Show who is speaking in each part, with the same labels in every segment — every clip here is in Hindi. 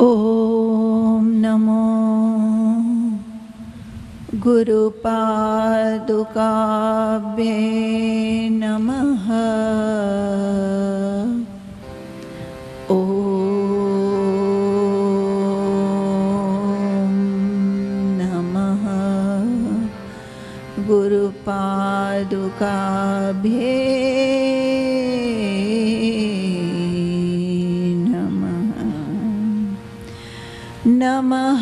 Speaker 1: ॐ नमो गुरुपादुकाभ्ये नमः। ॐ नमः गुरुपादुकाभ्ये नमः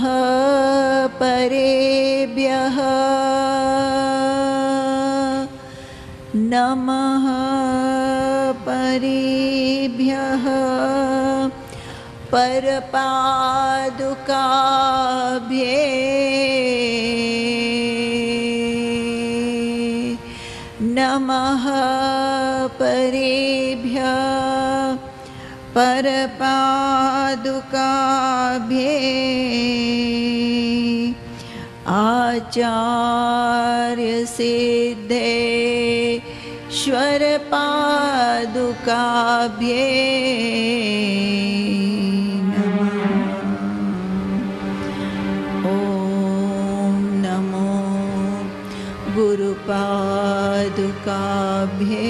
Speaker 1: परेभ्यः नमः परेभ्यः परपादुकाभ्ये नमः परेभ्यः परपादुकाभ्ये आचार्य सिद्धेश्वर पादुकाभ्ये नमः। ॐ नमो गुरुपादुकाभ्ये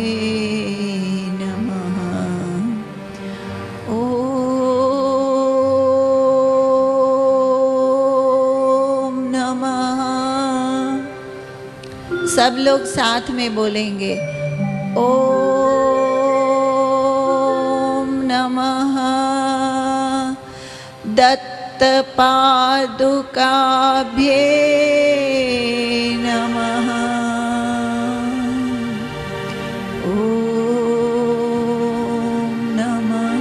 Speaker 1: सब लोग साथ में बोलेंगे ओम नमः दत्तपादुकाभ्ये नमः। ओम नमः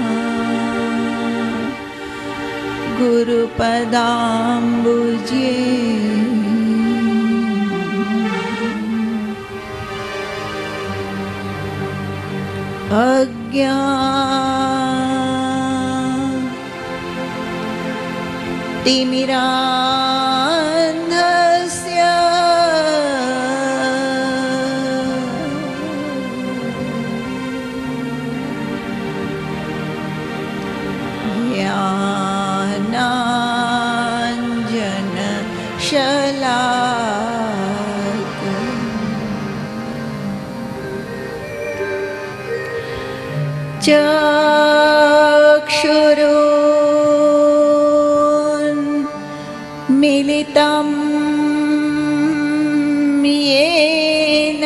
Speaker 1: गुरुपदाम्बुजे तिमिरान्धस्य चक्षुरुन्मिलितं येन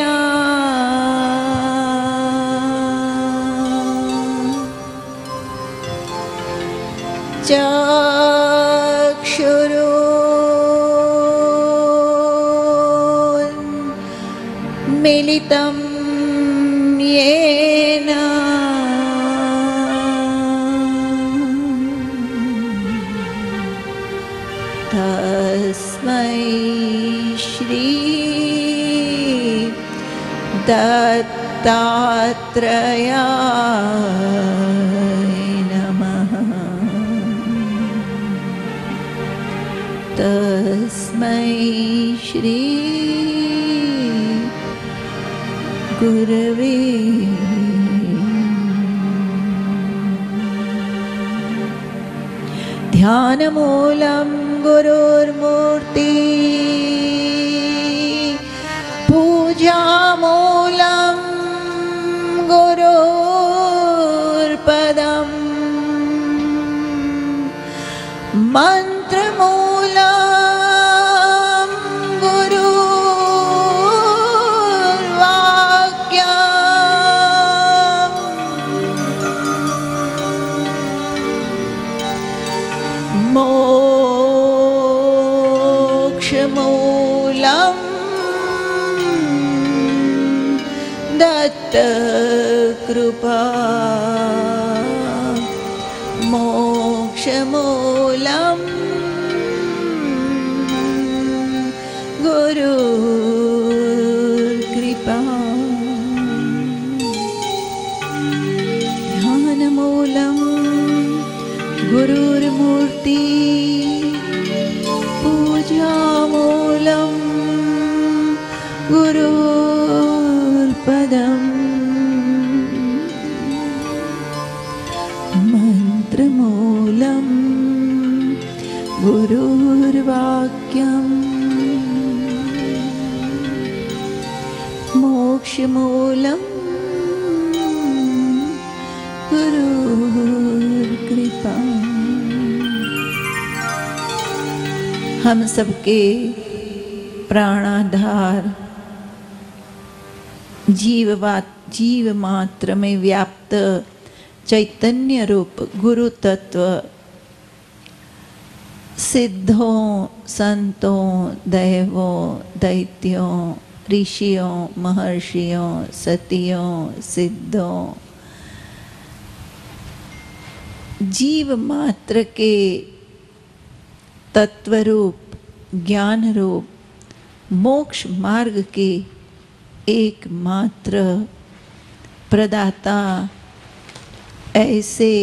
Speaker 1: चक्षुरुन्मिलितं येन तस्मै श्री दत्तात्रेयाय नमः। तस्मै श्री गुरवे ध्यानमूलं गुरुर्मूर्ति पूजामूलं गुरुर्पदम् मन्त्रमूलं गुरुर्वाक्यम् मोक्षमूलं दत्तकृपा मोक्षमूलं गुरुर्कृपा ध्यानमूलं गुरुर्मूर्ति पूजामूलं गुरुर्पदम् मंत्रमूलम् गुरुर्वाक्यम् मोक्षमूलम् गुरुर्कृपा। हम सबके प्राणाधार जीव मात्र में व्याप्त चैतन्य रूप गुरु तत्व सिद्धों, संतों, दैवों, दैत्यों, ऋषियों, महर्षियों, सतियों, सिद्धों, जीव मात्र के तत्व रूप, ज्ञान रूप, मोक्ष मार्ग के एकमात्र प्रदाता, ऐसे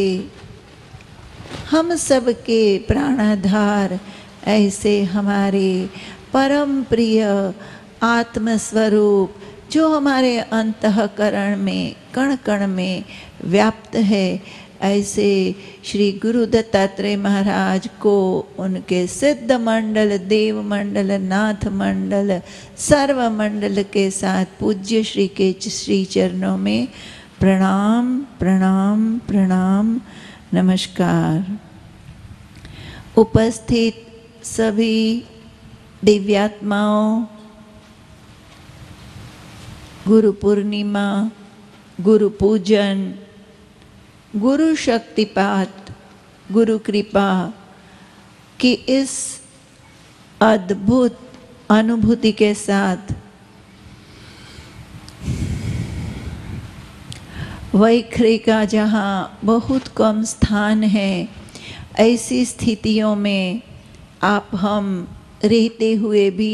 Speaker 1: हम सबके प्राणाधार, ऐसे हमारे परम प्रिय आत्मस्वरूप जो हमारे अंतःकरण में कण कण में व्याप्त है, ऐसे श्री गुरु दत्तात्रेय महाराज को उनके सिद्ध मंडल, देव मंडल, नाथ मंडल, सर्व मंडल के साथ पूज्य श्री के श्री चरणों में प्रणाम प्रणाम प्रणाम नमस्कार। उपस्थित सभी दिव्यात्माओं, गुरु पूर्णिमा, गुरु पूजन, गुरु शक्तिपात, गुरु कृपा की इस अद्भुत अनुभूति के साथ वैखरी का जहाँ बहुत कम स्थान है, ऐसी स्थितियों में आप हम रहते हुए भी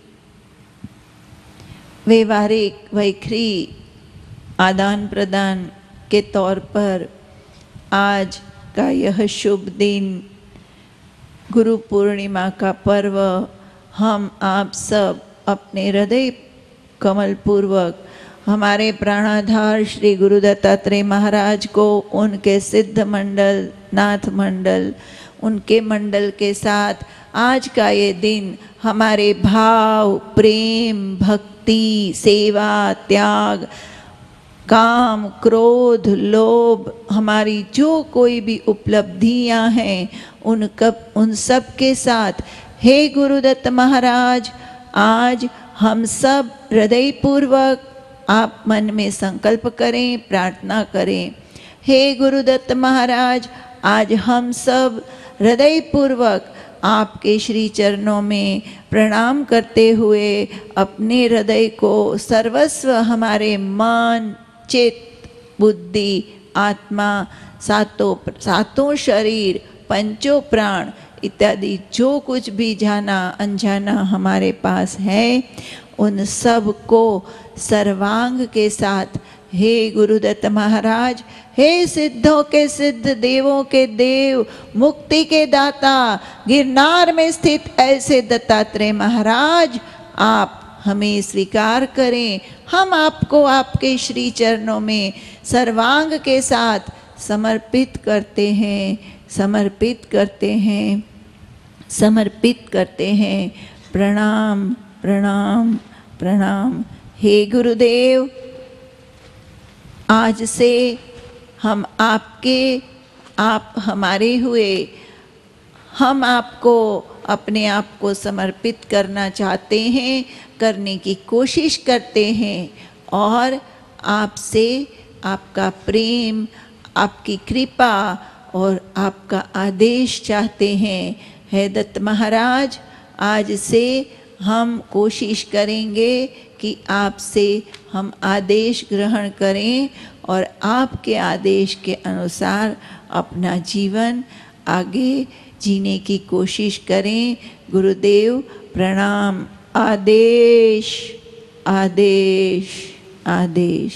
Speaker 1: व्यवहारिक वैखरी आदान प्रदान के तौर पर आज का यह शुभ दिन, गुरु पूर्णिमा का पर्व, हम आप सब अपने हृदय कमल पूर्वक हमारे प्राणाधार श्री गुरु दत्तात्रेय महाराज को उनके सिद्ध मंडल, नाथ मंडल, उनके मंडल के साथ आज का ये दिन हमारे भाव, प्रेम, भक्ति, सेवा, त्याग, काम, क्रोध, लोभ, हमारी जो कोई भी उपलब्धियां हैं उन सब के साथ हे गुरुदत्त महाराज, आज हम सब हृदय पूर्वक आप मन में संकल्प करें, प्रार्थना करें। हे गुरुदत्त महाराज, आज हम सब हृदय पूर्वक आपके श्री चरणों में प्रणाम करते हुए अपने हृदय को सर्वस्व, हमारे मन, चित्त, बुद्धि, आत्मा, सातों शरीर, पंचों प्राण इत्यादि जो कुछ भी जाना अनजाना हमारे पास है, उन सब को सर्वांग के साथ हे गुरुदत्त महाराज, हे सिद्धों के सिद्ध, देवों के देव, मुक्ति के दाता, गिरनार में स्थित ऐसे दत्तात्रेय महाराज, आप हमें स्वीकार करें। हम आपको आपके श्री चरणों में सर्वांग के साथ समर्पित करते हैं, समर्पित करते हैं, समर्पित करते हैं। प्रणाम प्रणाम प्रणाम। हे गुरुदेव, आज से हम आपके, आप हमारे हुए, हम आपको अपने आप को समर्पित करना चाहते हैं, करने की कोशिश करते हैं और आपसे आपका प्रेम, आपकी कृपा और आपका आदेश चाहते हैं। हे दत्त महाराज, आज से हम कोशिश करेंगे कि आपसे हम आदेश ग्रहण करें और आपके आदेश के अनुसार अपना जीवन आगे जीने की कोशिश करें। गुरुदेव प्रणाम। आदेश आदेश आदेश।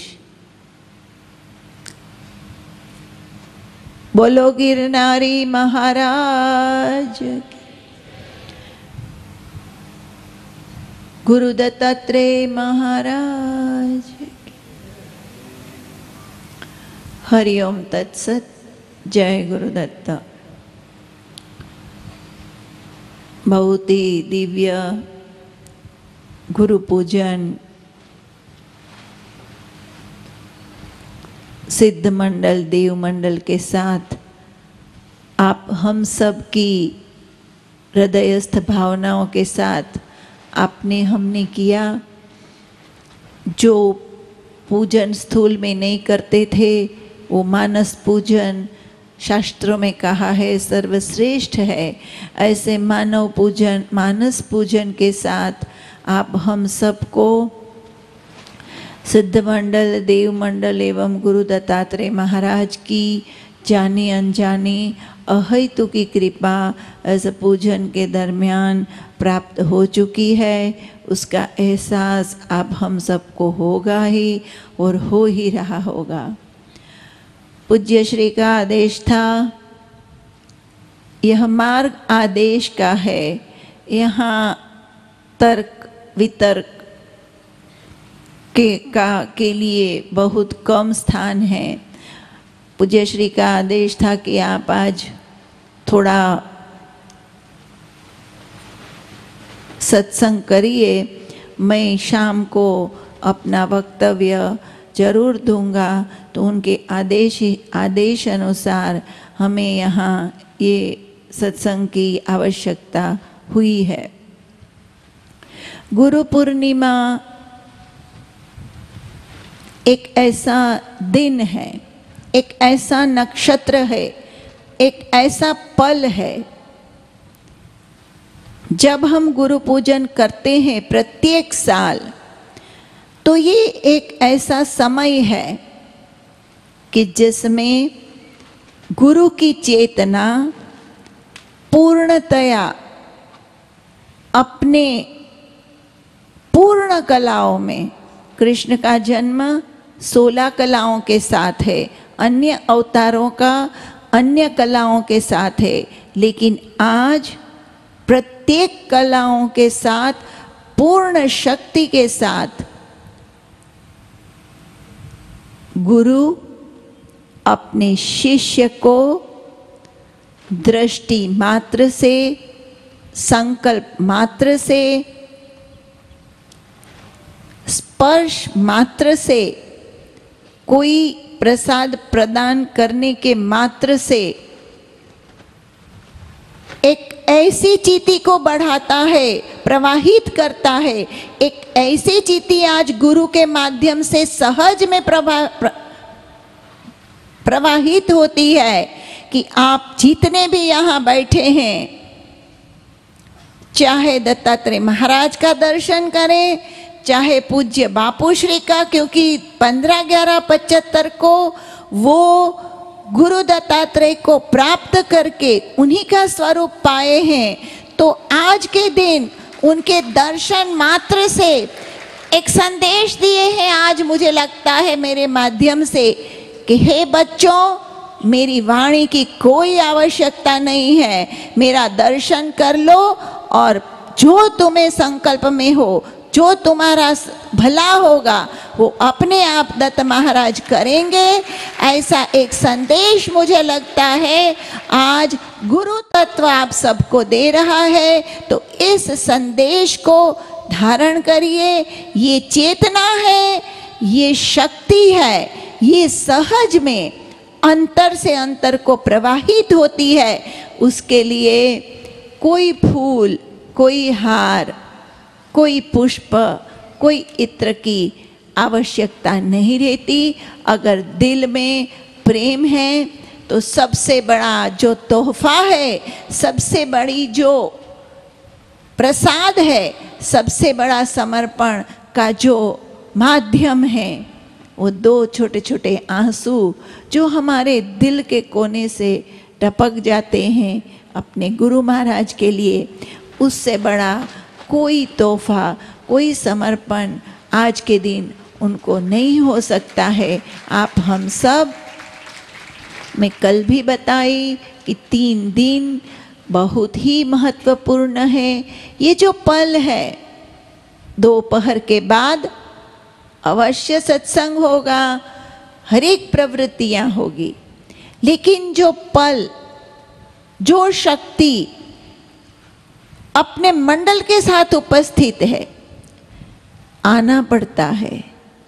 Speaker 1: बोलो गिरनारी महाराज, गुरु दत्तात्रेय महाराज। हरिओम तत्सत। जय गुरुदत्त। बहुत ही दिव्य गुरु पूजन सिद्ध मंडल देव मंडल के साथ आप हम सब की हृदयस्थ भावनाओं के साथ आपने हमने किया। जो पूजन स्थूल में नहीं करते थे वो मानस पूजन शास्त्रों में कहा है सर्वश्रेष्ठ है। ऐसे मानव पूजन मानस पूजन के साथ आप हम सबको सिद्ध मंडल देव मंडल एवं गुरु दत्तात्रेय महाराज की जाने अनजाने अहेतु की कृपा इस पूजन के दरमियान प्राप्त हो चुकी है। उसका एहसास अब हम सबको होगा ही और हो ही रहा होगा। पूज्य श्री का आदेश था, यह मार्ग आदेश का है। यहाँ तर्क वितर्क के लिए बहुत कम स्थान है। पूज्य श्री का आदेश था कि आप आज थोड़ा सत्संग करिए, मैं शाम को अपना वक्तव्य जरूर दूंगा। तो उनके आदेश अनुसार हमें यहाँ ये सत्संग की आवश्यकता हुई है। गुरु पूर्णिमा एक ऐसा दिन है, एक ऐसा नक्षत्र है, एक ऐसा पल है जब हम गुरु पूजन करते हैं प्रत्येक साल। तो ये एक ऐसा समय है कि जिसमें गुरु की चेतना पूर्णतया अपने पूर्ण कलाओं में, कृष्ण का जन्म 16 कलाओं के साथ है, अन्य अवतारों का अन्य कलाओं के साथ है, लेकिन आज प्रत्येक कलाओं के साथ पूर्ण शक्ति के साथ गुरु अपने शिष्य को दृष्टि मात्र से, संकल्प मात्र से, स्पर्श मात्र से, कोई प्रसाद प्रदान करने के मात्र से एक ऐसी चीति को बढ़ाता है, प्रवाहित करता है। एक ऐसी चीति आज गुरु के माध्यम से सहज में प्रवाहित होती है कि आप जितने भी यहाँ बैठे हैं, चाहे दत्तात्रेय महाराज का दर्शन करें, चाहे पूज्य बापू श्री का, क्योंकि 15/11/75 को वो गुरु दत्तात्रेय को प्राप्त करके उन्हीं का स्वरूप पाए हैं। तो आज के दिन उनके दर्शन मात्र से एक संदेश दिए हैं आज मुझे लगता है मेरे माध्यम से कि हे बच्चों, मेरी वाणी की कोई आवश्यकता नहीं है, मेरा दर्शन कर लो और जो तुम्हें संकल्प में हो, जो तुम्हारा भला होगा वो अपने आप दत्त महाराज करेंगे। ऐसा एक संदेश मुझे लगता है आज गुरु तत्व आप सबको दे रहा है। तो इस संदेश को धारण करिए। ये चेतना है, ये शक्ति है, ये सहज में अंतर से अंतर को प्रवाहित होती है। उसके लिए कोई फूल, कोई हार, कोई पुष्प, कोई इत्र की आवश्यकता नहीं रहती। अगर दिल में प्रेम है तो सबसे बड़ा जो तोहफा है, सबसे बड़ी जो प्रसाद है, सबसे बड़ा समर्पण का जो माध्यम है, वो 2 छोटे छोटे आंसू जो हमारे दिल के कोने से टपक जाते हैं अपने गुरु महाराज के लिए, उससे बड़ा कोई तोहफा, कोई समर्पण आज के दिन उनको नहीं हो सकता है। आप हम सब, मैं कल भी बताई कि 3 दिन बहुत ही महत्वपूर्ण है। ये जो पल है, दोपहर के बाद अवश्य सत्संग होगा, हर एक प्रवृत्तियां होगी, लेकिन जो पल, जो शक्ति अपने मंडल के साथ उपस्थित है, आना पड़ता है।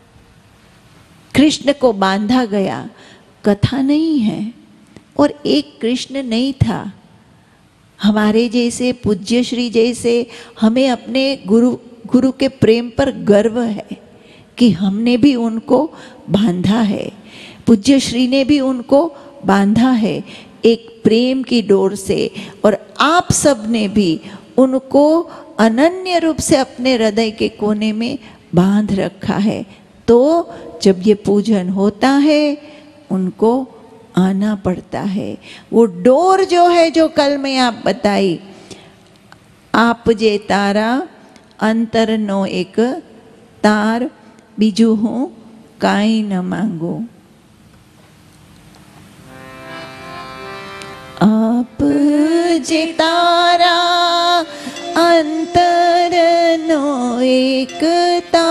Speaker 1: कृष्ण को बांधा गया, कथा नहीं है। और एक कृष्ण नहीं था, हमारे जैसे पूज्य श्री जैसे हमें अपने गुरु के प्रेम पर गर्व है कि हमने भी उनको बांधा है, पूज्य श्री ने भी उनको बांधा है एक प्रेम की डोर से। और आप सब ने भी उनको अनन्य रूप से अपने हृदय के कोने में बांध रखा है। तो जब ये पूजन होता है उनको आना पड़ता है। वो डोर जो है, जो कल में आप बताई, आप जे तारा अंतर नो एक तार, बीजू हूँ काई न मांगू। आप जे तारा अंतर नो एक तार,